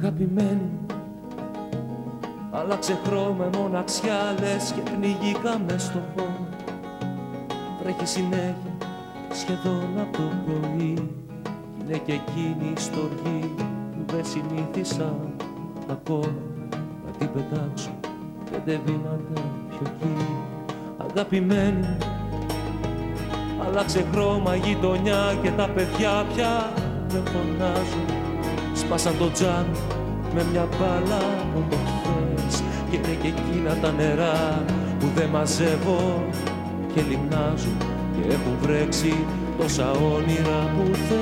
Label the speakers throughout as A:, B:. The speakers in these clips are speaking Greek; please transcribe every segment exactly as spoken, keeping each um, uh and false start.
A: Αγαπημένη, άλλαξε χρώμα η μοναξιά, λες και πνιγήκαμε στο χώρο. Βρέχει συνέχεια σχεδόν από το πρωί. Είναι και εκείνη η στοργή που δεν συνήθισα ακόμα να την πετάξω πέντε βήματα πιο εκεί. Αγαπημένη, άλλαξε χρώμα η γειτονιά και τα παιδιά πια δεν φωνάζουν. Σπάσαν το τζάμι με μια μπάλα από το χθες και είναι και εκείνα τα νερά που δεν μαζεύω και λιμνάζουν και έχουν βρέξει τόσα όνειρα που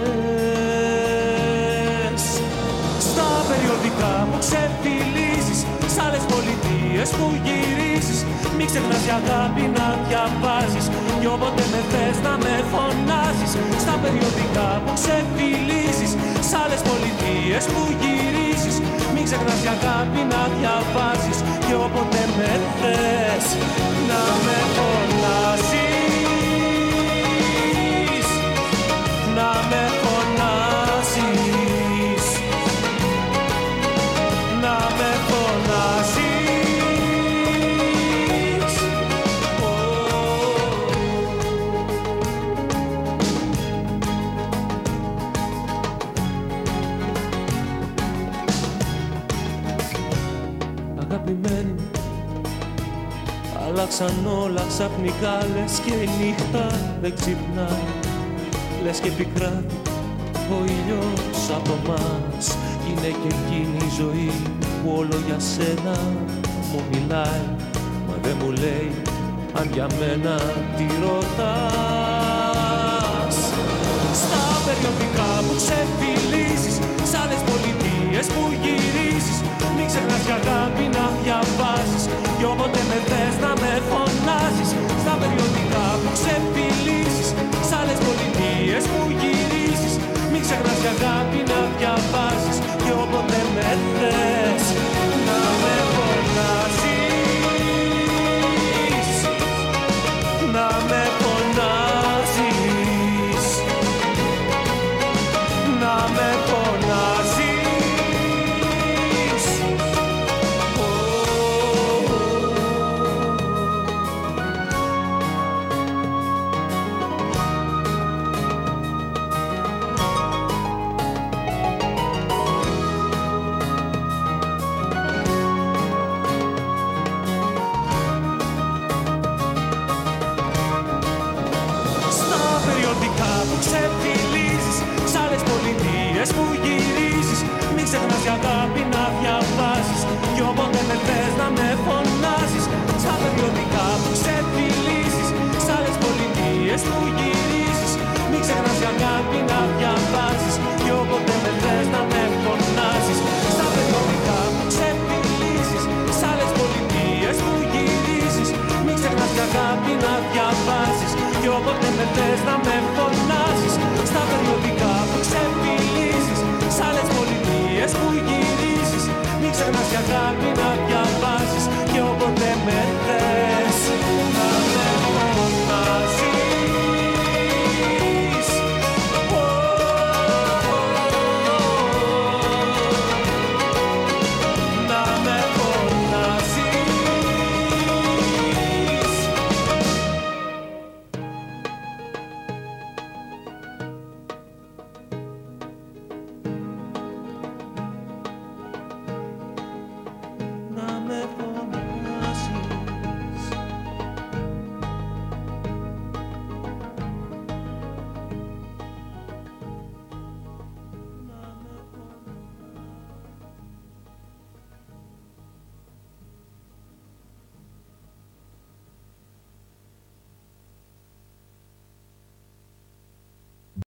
A: θες. Στα περιοδικά μου ξεφτιλίζεις, σ' άλλες πολιτείες που γυρίζεις. Μην ξεχνάς για αγάπη να διαβάζεις κι όποτε με θες να με φωνάζεις. Στα περιοδικά που ξεφτιλίζεις, σ' άλλες πολιτείες που γυρίζεις. Μην ξεχνάς για αγάπη να διαβάζεις κι όποτε με θες να με φωνάζεις. Να με φωνάζεις. Να με φωνάζεις. Αγαπημένη, αλλάξαν όλα ξαφνικά, λες και η νύχτα δεν ξυπνάει. Λες και πικράτη ο ήλιος από μας κι είναι και εκείνη η ζωή που όλο για σένα μου μιλάει. Μα δεν μου λέει αν για μένα τη ρωτάς. Στα περιοδικά που ξεφτιλίζεις, σ' άλλες πολιτείες που γυρίζεις. Μην ξεχνάς για αγάπη να διαβάζεις κι όποτε με θες να με φωνάζεις. Στα περιοδικά που ξεφτιλίζεις, σ' άλλες πολιτείες που γυρίζεις. Μην ξεχνάς για αγάπη να διαβάζεις κι όποτε με θες να με φωνάζεις. Να με φωνάζεις. Να με φωνάζεις. Ξεφτιλίζεις, σ' άλλες πολιτείες που γυρίζεις. Μην ξεχνάς για αγάπη να διαβάζεις κι όποτε με θες να με φωνάζεις. Στα περιοδικά που ξεφτιλίζεις, σ' άλλες πολιτείες που γυρίζεις. Μην ξεχνάς για αγάπη να διαβάζεις κι όποτε με θες να με φωνάζεις. Στα περιοδικά που ξεφτιλίζεις, σ' άλλες πολιτείες που γυρίζεις. Μην ξεχνάς για αγάπη να διαβάζεις κι όποτε με θες να με